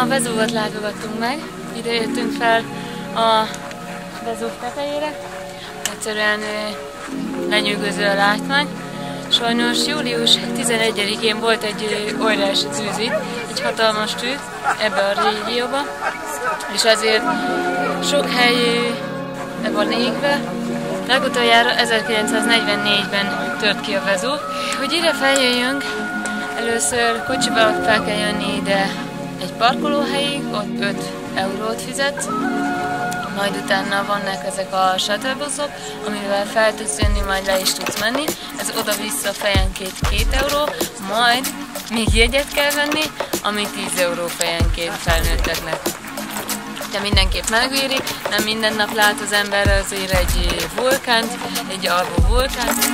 Ma Vezúvot látogattunk meg, ide jöttünk fel a Vezúv tetejére. Egyszerűen lenyűgöző a látvány. Sajnos július 11-én volt egy óriási tűz itt, egy hatalmas tűz ebbe a régióba, és ezért sok hely le van égve. Legutoljára 1944-ben tört ki a Vezúv. Hogy ide feljöjjünk, először kocsival fel kell jönni ide egy parkolóhelyig, ott 5 eurót fizet, majd utána vannak ezek a shuttle-buszok, amivel fel tudsz jönni, majd le is tudsz menni. Ez oda-vissza fejenként 2 euró, majd még jegyet kell venni, ami 10 euró fejenként felnőtteknek. De mindenképp megéri, nem minden nap lát az ember azért egy vulkánt, egy alvó vulkánt.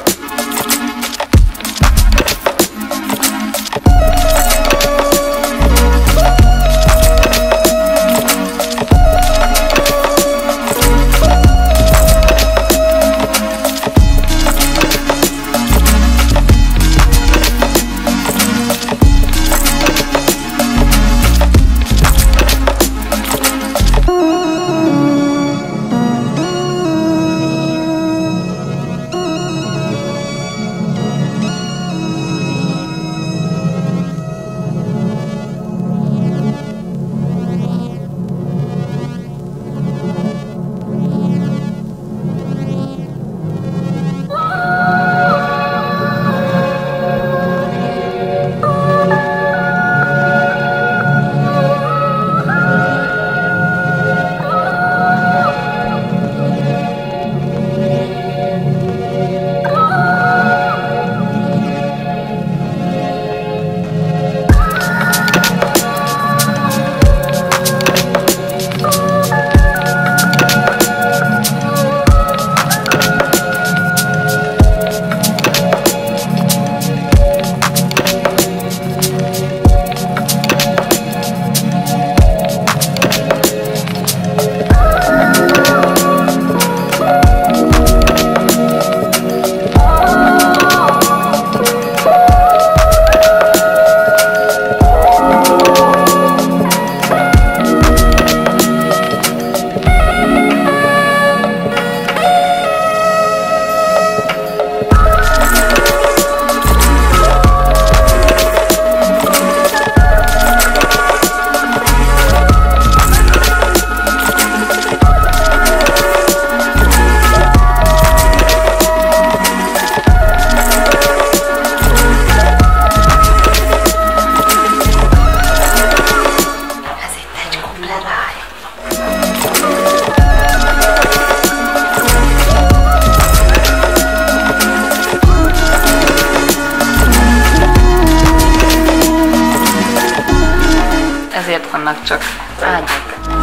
Ezért vannak csak ágyak.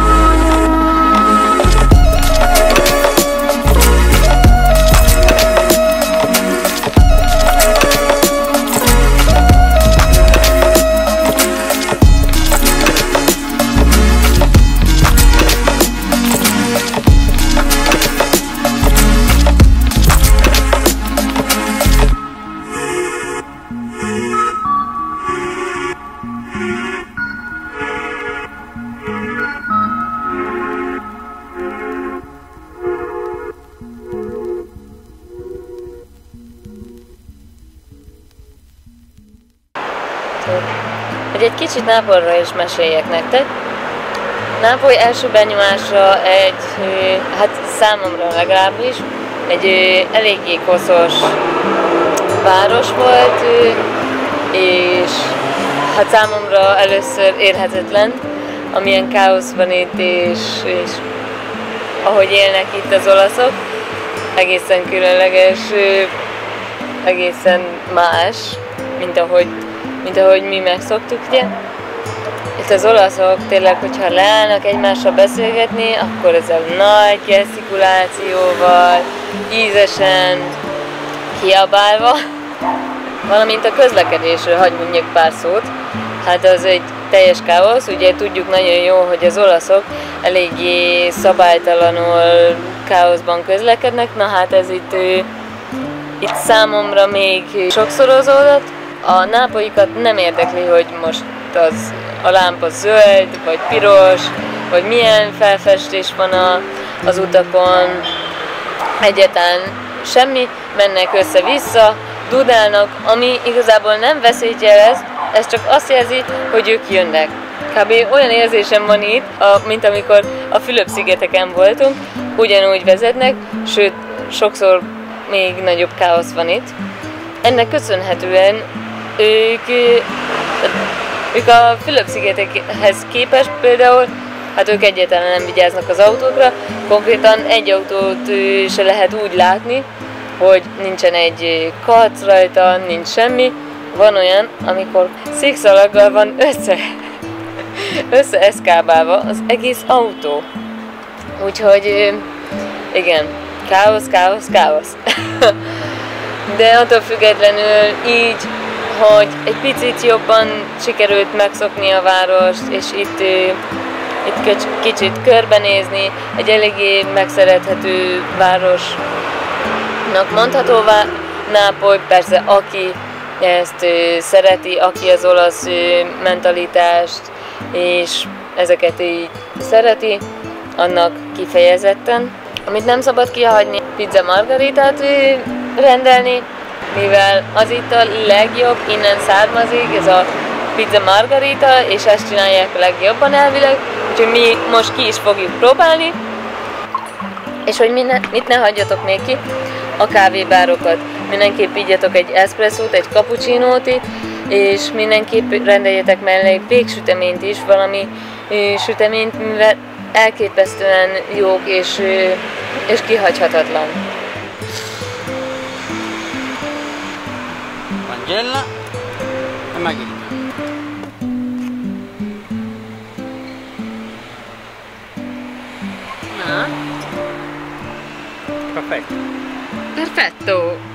Hogy egy kicsit Nápolyról is meséljek nektek. Nápoly első benyomása hát számomra legalábbis, egy eléggé koszos város volt, és hát számomra először érhetetlen, amilyen káosz van itt, és ahogy élnek itt az olaszok, egészen különleges, egészen más, mint ahogy mi megszoktuk, ugye? Itt az olaszok tényleg, hogyha leállnak egymással beszélgetni, akkor ezzel nagy gesztikulációval, ízesen, kiabálva, valamint a közlekedésről hagy mondjak pár szót. Hát az egy teljes káosz, ugye tudjuk nagyon jó, hogy az olaszok eléggé szabálytalanul káoszban közlekednek, na hát ez itt számomra még sokszorozódott. A nápolyikat nem érdekli, hogy most a lámpa zöld, vagy piros, vagy milyen felfestés van az utakon. Egyáltalán semmi, mennek össze-vissza, dudálnak, ami igazából nem veszélyt jelez, ez csak azt jelzi, hogy ők jönnek. Kb. Olyan érzésem van itt, mint amikor a Fülöp-szigeteken voltunk, ugyanúgy vezetnek, sőt, sokszor még nagyobb káosz van itt. Ennek köszönhetően ők a Fülöp-szigetekhez képest például, hát ők egyáltalán nem vigyáznak az autókra, konkrétan egy autót se lehet úgy látni, hogy nincsen egy kac rajta, nincs semmi. Van olyan, amikor székszalaggal van összeeszkábálva az egész autó. Úgyhogy igen, káosz. De attól függetlenül így, hogy egy picit jobban sikerült megszokni a várost, és itt kicsit körbenézni, egy eléggé megszerethető városnak mondható Nápoly, persze aki ezt szereti, aki az olasz mentalitást és ezeket így szereti, annak kifejezetten. Amit nem szabad kihagyni, pizza margaritát rendelni, mivel az itt a legjobb, innen származik ez a pizza margarita, és ezt csinálják a legjobban elvileg, úgyhogy mi most ki is fogjuk próbálni. És hogy mit ne hagyjatok még ki, a kávébárokat. Mindenképp igyatok egy eszpresszót, egy cappuccinót itt, és mindenképp rendeljetek mellé péksüteményt is, valami süteményt, mivel elképesztően jók és kihagyhatatlan. Angela e Maggie. Na? Perfetto. Perfetto!